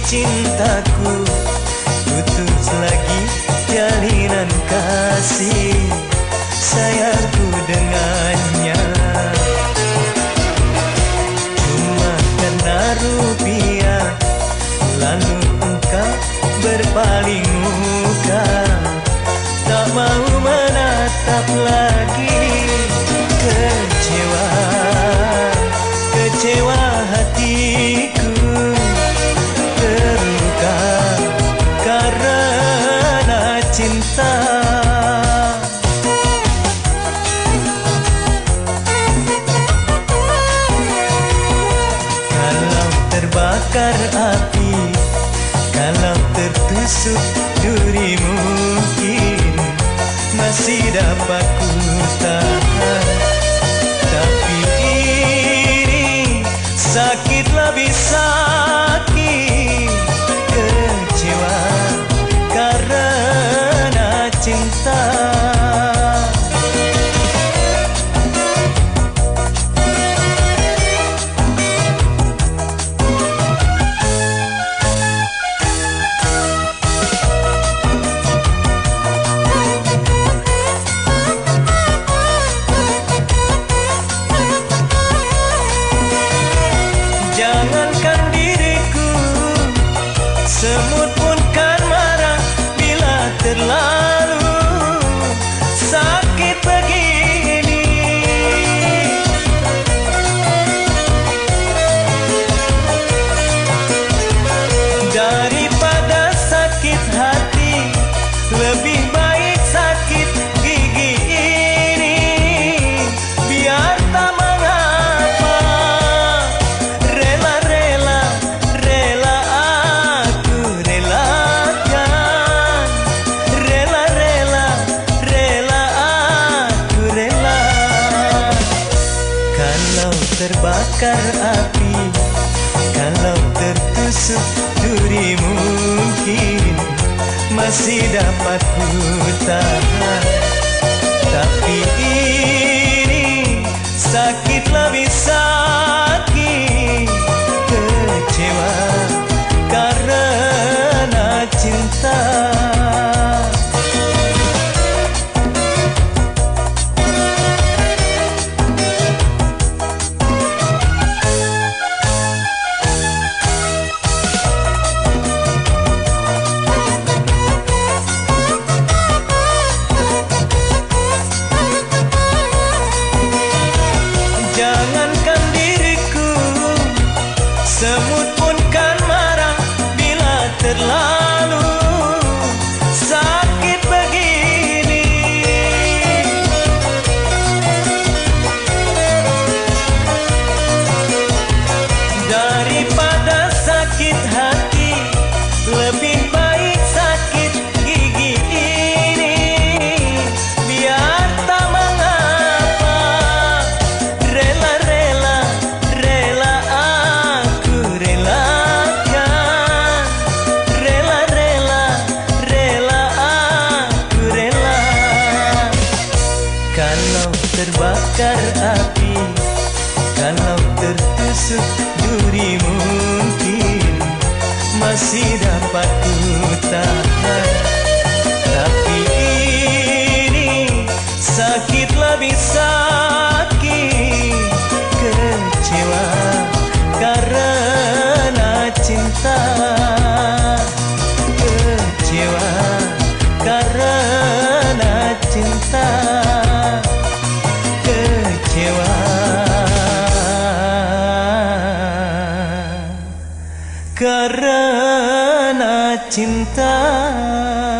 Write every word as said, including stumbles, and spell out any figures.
cintaku, putus lagi jalinan kasih sayangku dengannya. Cuma karena rupiah, lalu engkau berpaling muka, tak mau menatap lagi. Kecewa, kecewa hatiku, terluka karena cinta. Kalau terbakar api, kalau tertusuk duri, mungkin masih dapat ku tahan. Tapi ini sakit lebih sakit, kecewa karena cinta. Jangankan diriku, semut pun kan marah bila terlalu sakit begini. Daripada sakit hati, lebih baik sakit gigi ini. Biar tak mengapa, rela-rela, rela aku relakan. Rela-rela, rela aku rela. Kalau terbakar api, kalau tertusuk duri, mungkin masih dapat ku tahan. Tapi ini sakit lebih sakit, kecewa karena cinta. Jangankan diriku, semut pun kan marah bila terlalu sakit begini. Daripada sakit hati, lebih baik sakit gigi ini. Biar tak mengapa, rela-rela, rela aku relakan. Rela-rela, rela aku rela. Kalau terbakar api, kalau tertusuk duri, mungkin masih dapat ku tahan. Tapi ini sakit lebih sakit, kecewa karena cinta. Kecewa karena cinta. Kecewa karena cinta.